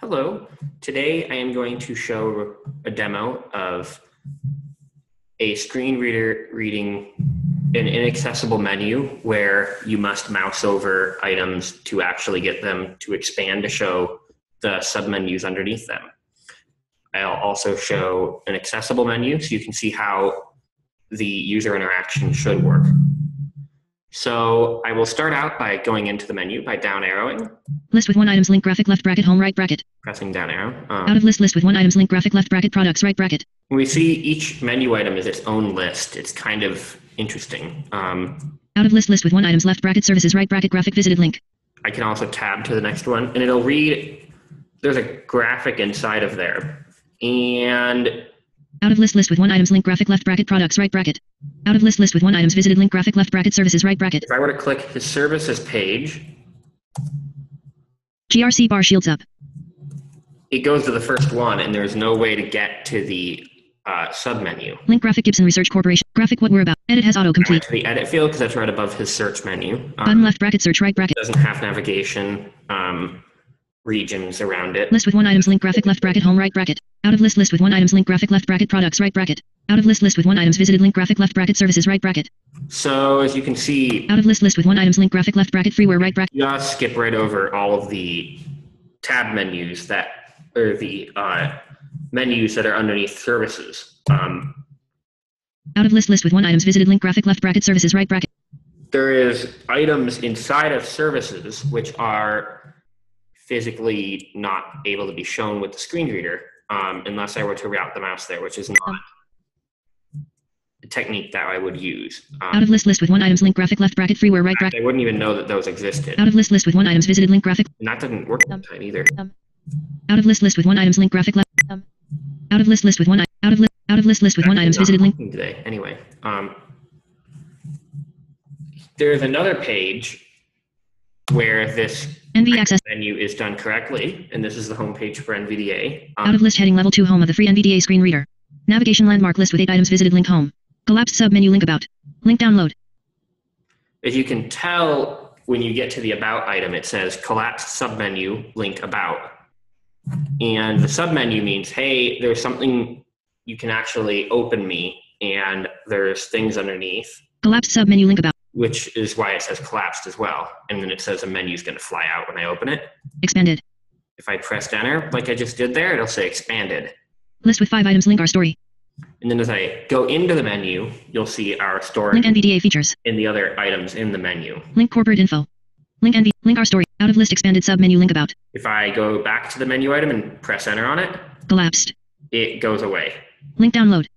Hello. Today I am going to show a demo of a screen reader reading an inaccessible menu where you must mouse over items to actually get them to expand to show the submenus underneath them. I'll also show an accessible menu so you can see how the user interaction should work. So I will start out by going into the menu by down arrowing. List with one items link graphic left bracket home right bracket. Pressing down arrow. Out of list with one items link graphic left bracket products right bracket. We see each menu item is its own list. It's kind of interesting. Out of list with one items left bracket services right bracket graphic visited link. I can also tab to the next one and it'll read, there's a graphic inside of there. And out of list with one items link graphic left bracket products right bracket. Out of list with one items visited link graphic left bracket services right bracket. If I were to click his services page, GRC bar shields up. It goes to the first one and there's no way to get to the submenu. Link graphic Gibson Research Corporation. Graphic what we're about. Edit has autocomplete. To the edit field because that's right above his search menu. Button left bracket search right bracket. Doesn't have navigation regions around it. List with one items link graphic left bracket home right bracket. Out of list with one items link graphic left bracket products right bracket. Out of list with one items visited link graphic left bracket services right bracket. So as you can see, out of list with one items link graphic left bracket freeware right bracket. You gotta skip right over all of the tab menus that, or the menus that are underneath services. Out of list with one items visited link graphic left bracket services right bracket. There is items inside of services which are physically not able to be shown with the screen reader unless I were to route the mouse there, which is not a technique that I would use. Out of list with one items link graphic left bracket freeware right bracket. I wouldn't even know that those existed. Out of list with one items visited link graphic. And that didn't work all the time either. Out of list with one items link graphic left. Out of list with one out of list with one items visited link. Today, anyway. There's another page where this NV access menu is done correctly, and this is the home page for NVDA. Out of list heading level 2 home of the free NVDA screen reader. Navigation landmark list with 8 items visited link home. Collapsed submenu link about. Link download. As you can tell, when you get to the about item, it says collapsed submenu link about. And the submenu means, hey, there's something you can actually open me, and there's things underneath. Collapsed submenu link about. Which is why it says collapsed as well. And then it says a menu is going to fly out when I open it. Expanded. If I press enter, like I just did there, it'll say expanded. List with 5 items link our story. And then as I go into the menu, you'll see our story. Link NVDA features. And the other items in the menu. Link corporate info. Link NV. Link our story. Out of list expanded submenu link about. If I go back to the menu item and press enter on it. Collapsed. It goes away. Link download.